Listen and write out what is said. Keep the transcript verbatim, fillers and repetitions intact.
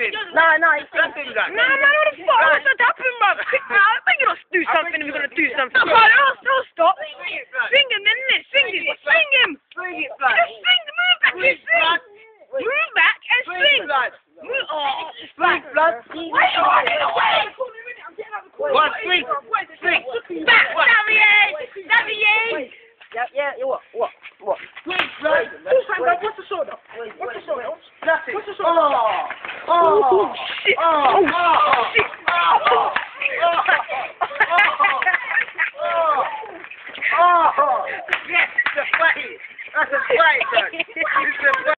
flapping. No, no, he's Flapping, like. No, man, what the fuck? What's that happening, man? I think you're gonna do something if you're gonna do something. No, no, no, stop. Swing him, then this. Swing him. Swing him. Swing it, blood. Just swing. Move back and swing. Move back and Swing, swing. blood. Move. Oh, Swing, blood. wait, you're running away. What? Swing. Swing. Back, Xavier. Xavier. Yeah, yeah, yeah, what, what, what? Swing, blood. What's the soda? What's the soda? Nothing. What's the soda? Oh. Oh. Oh, shit. Oh. Oh, shit. Oh. Oh. Oh. Yes, it's a fight. That's a fight, son. It's a fight.